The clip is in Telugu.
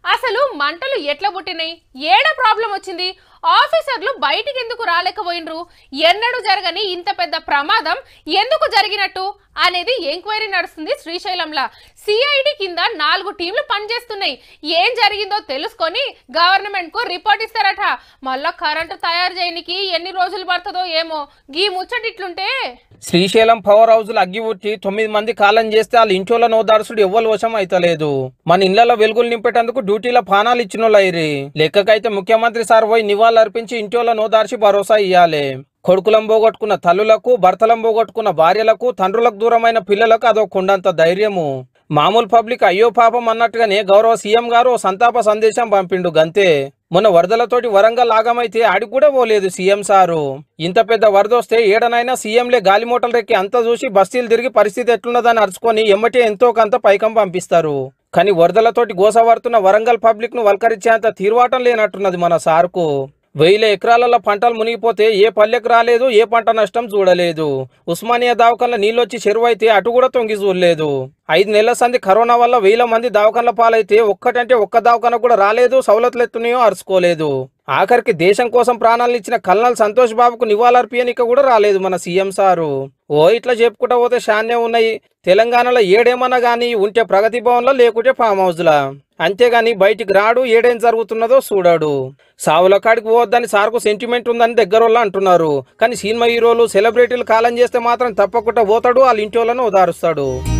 అసలు మంటలు ఎట్లా పుట్టినాయి? ఏడ ప్రాబ్లం వచ్చింది? ఆఫీసర్లు బయటికి ఎందుకు రాలేకపోయినరు? ఎన్నడూ జరగని ఇంత పెద్ద ప్రమాదం ఎందుకు జరిగినట్టు అనేది ఎంక్వైరీ నడుస్తుంది శ్రీశైలంలో. సిఐడి కింద 4 టీంలు పనిచేస్తున్నాయి. ఏం జరిగిందో తెలుసుకొని గవర్నమెంట్ కు రిపోర్ట్ ఇస్తారట. మళ్ళా కరెంటు తయారు చేయడానికి ఎన్ని రోజులు పడుతుందో ఏమో. గీ ముచ్చటిట్లుంటే శ్రీశైలం పవర్ హౌస్ అగ్గి ఉట్టి 9 మంది కాలం చేస్తే వాళ్ళ ఇంట్లో నోదార్సుడు ఎవ్వరు వశం అయితలేదు. మన ఇళ్లలో వెలుగులు నింపేటందుకు డ్యూటీలో పానాలు ఇచ్చినోళ్ళైరి. లెక్కకైతే ముఖ్యమంత్రి సార్ పోయి నివాళులర్పించి ఇంట్లో నోదార్చి భరోసా ఇయ్యాలి. కొడుకులం పోగొట్టుకున్న తల్లులకు, భర్తలం పోగొట్టుకున్న భార్యలకు, తండ్రులకు దూరమైన పిల్లలకు అదో కొండంత ధైర్యము. మామూలు పబ్లిక్ అయ్యో పాపం అన్నట్టుగానే గౌరవ సీఎం గారు సంతాప సందేశం పంపిండు గంతే. మొన్న వరదలతోటి వరంగల్ ఆగమైతే ఆడి కూడా పోలేదు సీఎం సారు. ఇంత పెద్ద వరద వస్తే ఏడనైనా సీఎంలే గాలిమోటలు రెక్కి అంతా చూసి బస్తీలు తిరిగి పరిస్థితి ఎట్లున్నదని అరుచుకొని ఎమ్మటే ఎంతో కొంత పైకం పంపిస్తారు. కానీ వరదలతోటి గోసపడుతున్న వరంగల్ పబ్లిక్ ను వల్కరించేంత తీర్వాటం లేనట్టున్నది మన సార్కు. 1000 ఎకరాలలో పంటలు మునిగిపోతే ఏ పల్లెకు రాలేదు, ఏ పంట నష్టం చూడలేదు. ఉస్మానియా దవాఖానలో నీళ్ళొచ్చి చెరువు అయితే అటు కూడా తొంగి చూడలేదు. 5 నెలల సంది కరోనా వల్ల 1000 మంది దవాఖానల పాలైతే ఒక్కటంటే ఒక్క దవాఖాన కూడా రాలేదు, సవలతులు ఎత్తున్నాయో అరుచుకోలేదు. ఆఖరికి దేశం కోసం ప్రాణాలను ఇచ్చిన కల్నల్ సంతోష్ బాబుకు నివాళులర్పియనిక కూడా రాలేదు మన సీఎం సారు. ఇట్లా చెప్పుకుంటా పోతే శాన్నే ఉన్నాయి. తెలంగాణలో ఏడేమన్నా గానీ ఉంటే ప్రగతి భవన్లో లేకుంటే ఫామ్ హౌస్లా. అంతేగాని బయటికి రాడు, ఏడేం జరుగుతున్నదో చూడాడు. సావుల కాడికి పోవద్దని సార్కు సెంటిమెంట్ ఉందని దగ్గరోళ్ళు అంటున్నారు. కానీ సినిమా హీరోలు, సెలబ్రిటీలు కాలం చేస్తే మాత్రం తప్పకుండా పోతాడు, వాళ్ళ ఇంటి వాళ్ళను ఉదారుస్తాడు.